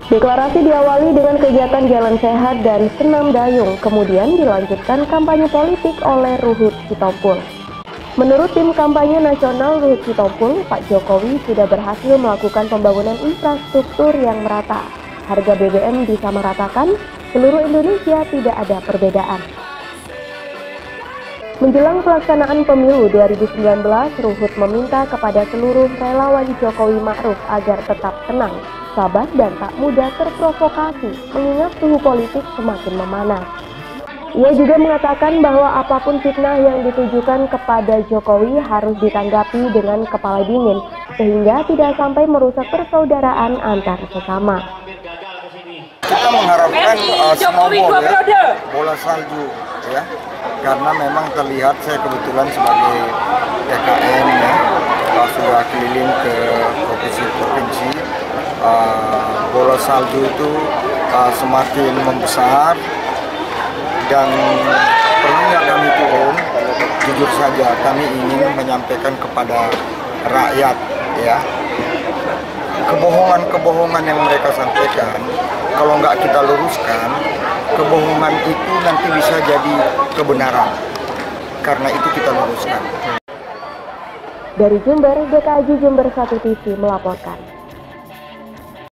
Deklarasi diawali dengan kegiatan jalan sehat dan senam dayung, kemudian dilanjutkan kampanye politik oleh Ruhut Sitompul. Menurut tim kampanye nasional Ruhut Sitompul, Pak Jokowi sudah berhasil melakukan pembangunan infrastruktur yang merata. Harga BBM disamaratakan, seluruh Indonesia tidak ada perbedaan. Menjelang pelaksanaan pemilu 2019, Ruhut meminta kepada seluruh relawan Jokowi Ma'ruf agar tetap tenang, sabar dan tak mudah terprovokasi mengingat suhu politik semakin memanas. Ia juga mengatakan bahwa apapun fitnah yang ditujukan kepada Jokowi harus ditanggapi dengan kepala dingin sehingga tidak sampai merusak persaudaraan antar sesama. Kita mengharapkan snowball ya, bola salju ya, karena memang terlihat saya kebetulan sebagai TKN ya, sudah keliling ke provinsi-provinsi. Bola salju itu semakin membesar dan perlunya kami turun. Jujur saja kami ingin menyampaikan kepada rakyat ya, kebohongan-kebohongan yang mereka sampaikan kalau nggak kita luruskan, kebohongan itu nanti bisa jadi kebenaran. Karena itu kita luruskan. Dari Jember, DKJ Jember 1 TV melaporkan.